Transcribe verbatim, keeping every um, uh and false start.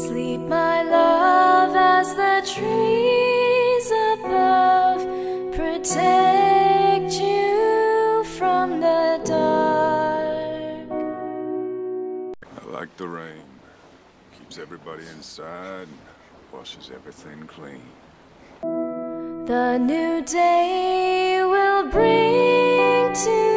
Sleep, my love, as the trees above protect you from the dark. I like the rain. Keeps everybody inside and washes everything clean. The new day will bring to